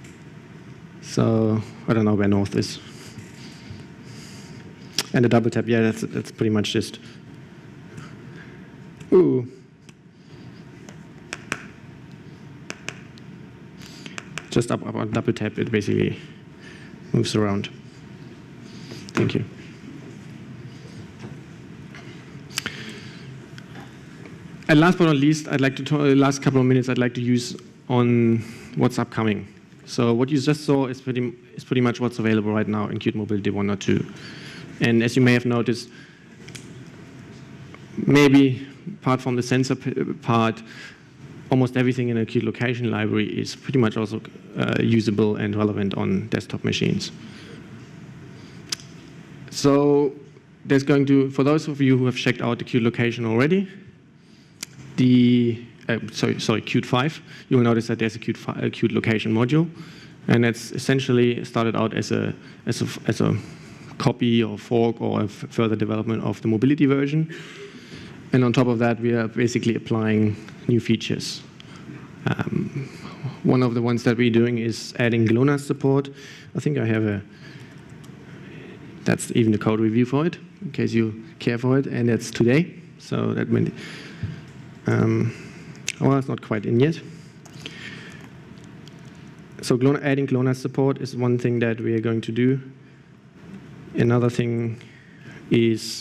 So I don't know where north is. And the double tap, yeah, that's pretty much just. Ooh. Just up on double tap, it basically moves around. Thank you. And last but not least, I'd like to talk, the last couple of minutes I'd like to use on what's upcoming. So what you just saw is pretty much what's available right now in Qt Mobility 1.2. And as you may have noticed, maybe apart from the sensor part, almost everything in a Qt location library is pretty much also usable and relevant on desktop machines. So there's going to, for those of you who have checked out the Qt location already, Qt 5, you will notice that there's a Qt location module, and it's essentially started out as a copy or fork or a further development of the mobility version. And on top of that, we are basically applying new features. One of the ones that we're doing is adding GLONASS support. I think I have that's even the code review for it, in case you care for it, and that's today. So that meant, well, it's not quite in yet. So adding GLONASS support is one thing that we are going to do. Another thing is,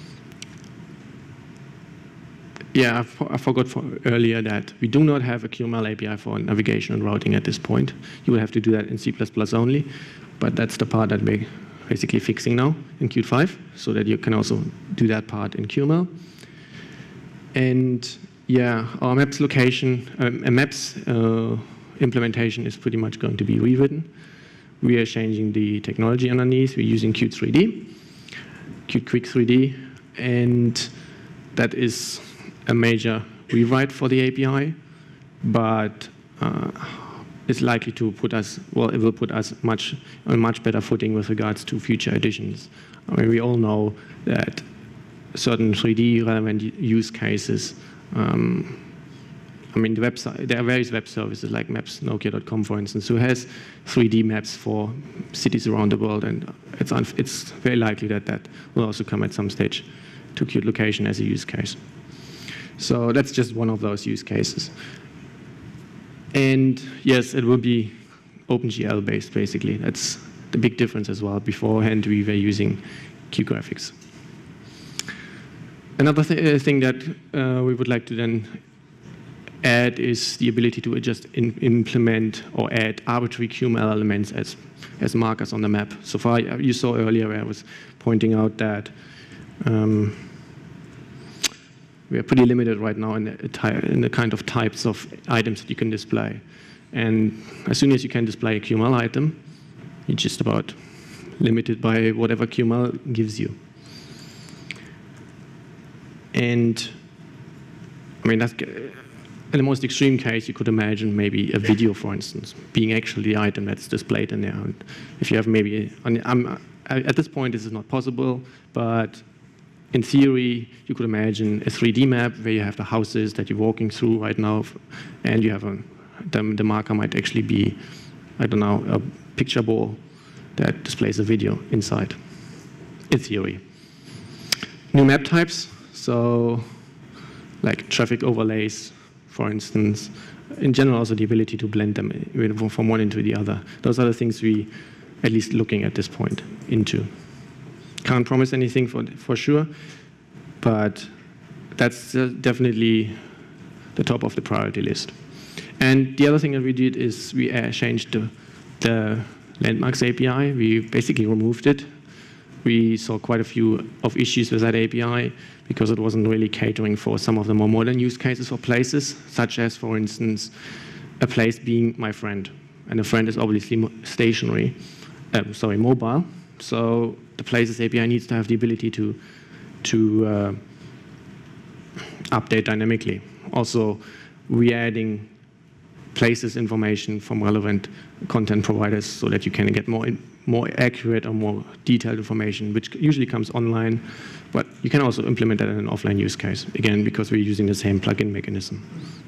yeah, I forgot earlier that we do not have a QML API for navigation and routing at this point. You will have to do that in C++ only, but that's the part that we're basically fixing now in Qt 5, so that you can also do that part in QML. And yeah, our maps location, maps implementation is pretty much going to be rewritten. We are changing the technology underneath. We're using Qt 3D, Qt Quick 3D, and that is a major rewrite for the API, but it's likely to put us, well, it will put us on a much better footing with regards to future editions. I mean, we all know that certain 3D relevant use cases, I mean, there are various web services like maps.nokia.com, for instance, who has 3D maps for cities around the world, and it's very likely that that will also come at some stage to Qt location as a use case. So that's just one of those use cases. And yes, it will be OpenGL based, basically. That's the big difference as well. Beforehand, we were using QGraphics. Another thing that we would like to then add is the ability to just implement or add arbitrary QML elements as markers on the map. So far, you saw earlier where I was pointing out that we are pretty limited right now in the kind of types of items that you can display. And as soon as you can display a QML item, you're just about limited by whatever QML gives you. And I mean, that's, in the most extreme case, you could imagine maybe a video, for instance, being actually the item that's displayed in there. And if you have maybe, at this point, this is not possible, but in theory, you could imagine a 3D map where you have the houses that you're walking through right now, and you have the marker might actually be, I don't know, a picture ball that displays a video inside, in theory. New map types, so like traffic overlays, for instance. In general, also the ability to blend them from one into the other. Those are the things we at least looking at this point into. Can't promise anything for sure, but that's definitely the top of the priority list. And the other thing that we did is we changed the Landmarks API. We basically removed it. We saw quite a few of issues with that API because it wasn't really catering for some of the more modern use cases for places, such as, for instance, a place being my friend. And a friend is obviously stationary, mobile. So the Places API needs to have the ability to update dynamically. Also, we're adding Places information from relevant content providers so that you can get more accurate or more detailed information, which usually comes online, but you can also implement that in an offline use case, again, because we're using the same plugin mechanism.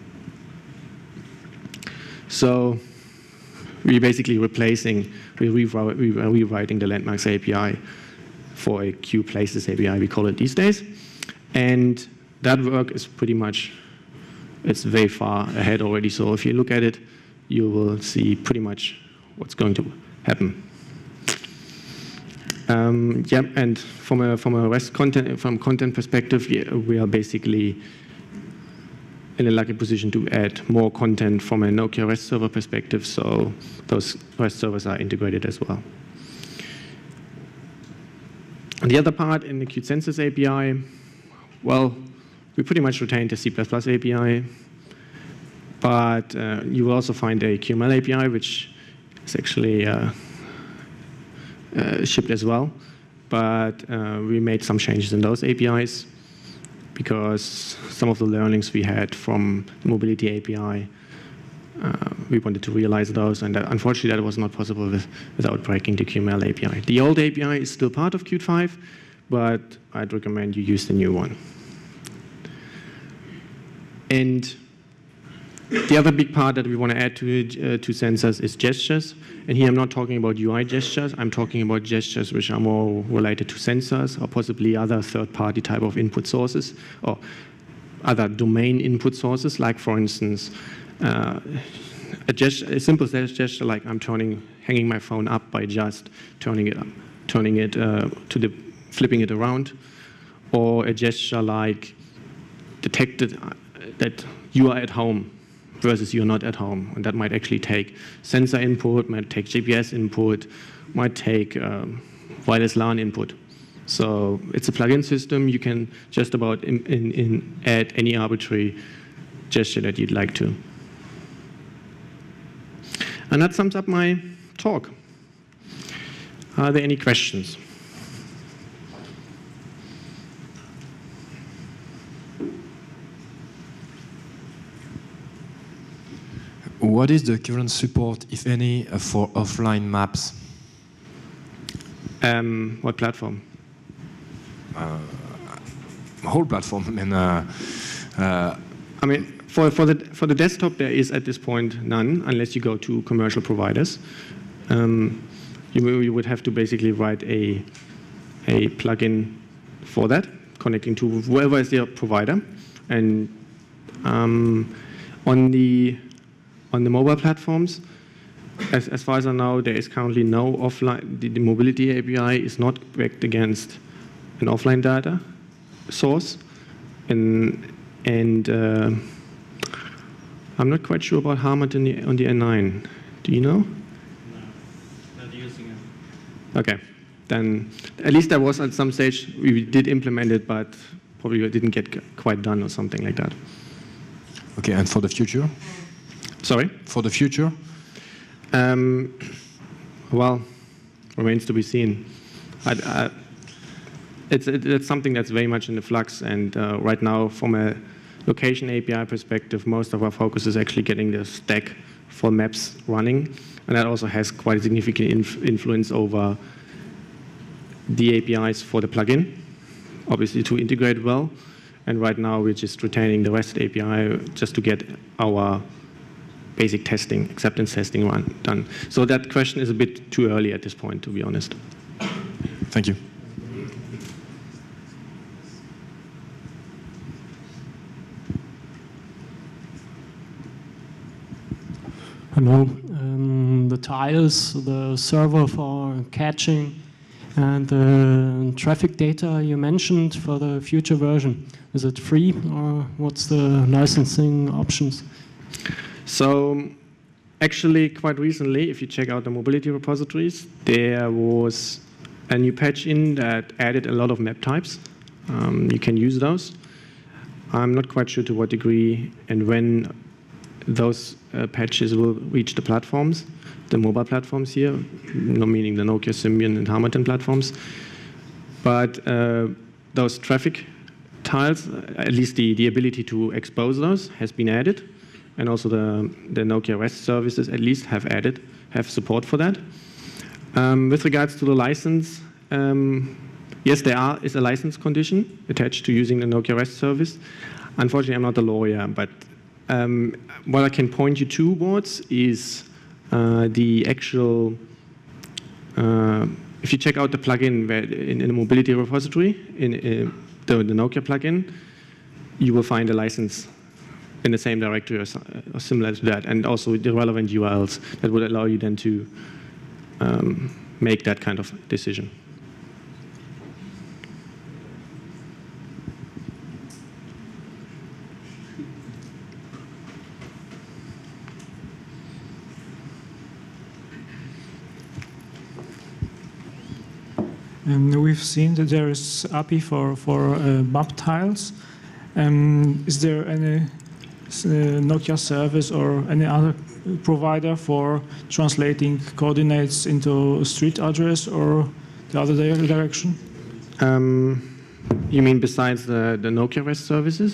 So we're basically rewriting the Landmarks API for a QPlaces API, we call it these days. And that work is pretty much, it's very far ahead already. So if you look at it, you will see pretty much what's going to happen. And from a REST content perspective, we are basically in a lucky position to add more content from a Nokia REST server perspective, so those REST servers are integrated as well. And the other part in the Qt Census API, well, we pretty much retained the C++ API, but you will also find a QML API, which is actually shipped as well, but we made some changes in those APIs because some of the learnings we had from the Mobility API, we wanted to realize those, and unfortunately that was not possible without breaking the QML API. The old API is still part of Qt 5, but I'd recommend you use the new one. And the other big part that we want to add to sensors is gestures. And here I'm not talking about UI gestures. I'm talking about gestures which are more related to sensors or possibly other third-party type of input sources or other domain input sources, like, for instance, a simple gesture like I'm hanging my phone up by just turning it up, flipping it around, or a gesture like detected that you are at home versus you're not at home. And that might actually take sensor input, might take GPS input, might take wireless LAN input. So it's a plugin system. You can just about add any arbitrary gesture that you'd like to. And that sums up my talk. Are there any questions? What is the current support, if any, for offline maps? What platform? Whole platform. I mean, for the desktop, there is at this point none, unless you go to commercial providers. You would have to basically write a plugin for that, connecting to whoever is your provider. And on the mobile platforms, as far as I know, there is currently no offline. The Mobility API is not backed against an offline data source, and I'm not quite sure about Harmot on the N9. Do you know? No, not using it. Okay, then at least there was at some stage we did implement it, but probably didn't get quite done or something like that. Okay, and for the future? Sorry? For the future? Well, remains to be seen. It's something that's very much in the flux, and right now, from a location API perspective, most of our focus is actually getting the stack for maps running, and that also has quite a significant influence over the APIs for the plugin, obviously to integrate well. And right now, we're just retaining the REST API just to get our basic testing, acceptance testing done. So that question is a bit too early at this point, to be honest. Thank you. Hello. The tiles, the server for catching, and the traffic data you mentioned for the future version. Is it free, or what's the licensing options? So actually, quite recently, if you check out the mobility repositories, there was a new patch in that added a lot of map types. You can use those. I'm not quite sure to what degree and when those patches will reach the platforms, the mobile platforms here, meaning the Nokia, Symbian, and Harmattan platforms. But those traffic tiles, at least the ability to expose those, has been added. And also the Nokia REST services at least have support for that. With regards to the license, yes, there is a license condition attached to using the Nokia REST service. Unfortunately, I'm not a lawyer, but what I can point you towards is the actual, if you check out the plugin in the mobility repository, in the Nokia plugin, you will find a license in the same directory or similar to that, and also the relevant URLs that would allow you then to make that kind of decision. We've seen that there is API for map tiles. Is there any Nokia service or any other provider for translating coordinates into a street address or the other direction? You mean besides the Nokia REST services?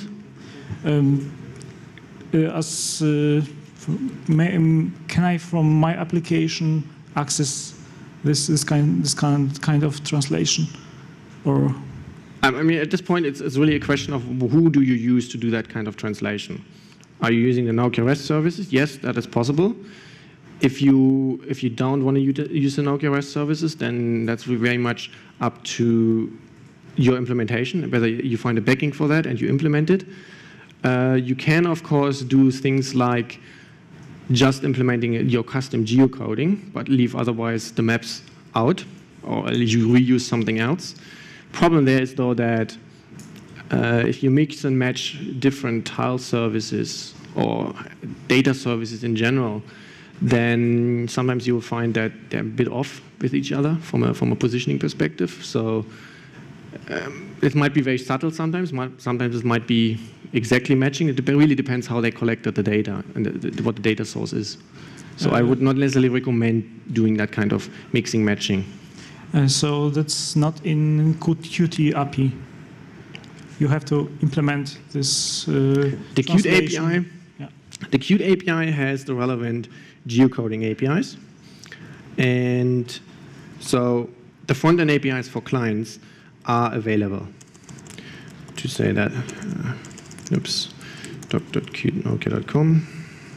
Can I, from my application, access this kind of translation, or? I mean, at this point, it's really a question of who do you use to do that kind of translation. Are you using the Nokia REST services? Yes, that is possible. If you don't want to use the Nokia REST services, then that's very much up to your implementation, whether you find a backing for that and you implement it. You can, of course, do things like just implementing your custom geocoding, but leave otherwise the maps out, or you reuse something else. Problem there is, though, that if you mix and match different tile services or data services in general, then sometimes you will find that they're a bit off with each other from a positioning perspective. So it might be very subtle sometimes. Sometimes it might be exactly matching. It really depends how they collected the data and what the data source is. So I would not necessarily recommend doing that kind of mixing matching. So that's not in Qt API. You have to implement this. The Qt API. Yeah. The Qt API has the relevant geocoding APIs, and so the front-end APIs for clients are available. To say that, oops, doc.qtnokia.com.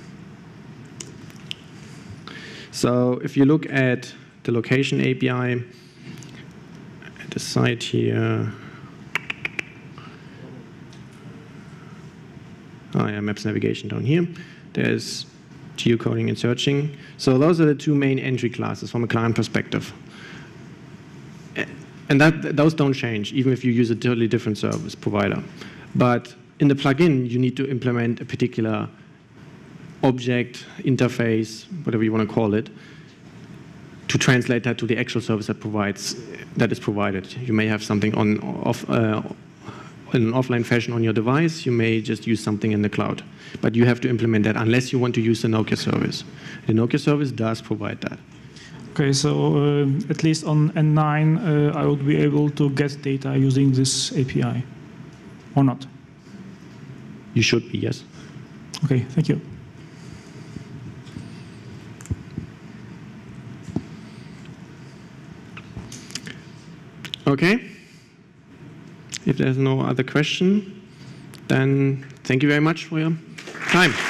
So if you look at the location API at the site here, oh yeah, maps navigation down here. There's geocoding and searching. So those are the two main entry classes from a client perspective. And those don't change, even if you use a totally different service provider. But in the plugin, you need to implement a particular object, interface, whatever you want to call it, to translate that to the actual service that is provided. You may have something in an offline fashion on your device. You may just use something in the cloud. But you have to implement that unless you want to use the Nokia service. The Nokia service does provide that. Okay, so at least on N9, I would be able to get data using this API, or not? You should be, yes. Okay, thank you. Okay. If there's no other question, then thank you very much for your time.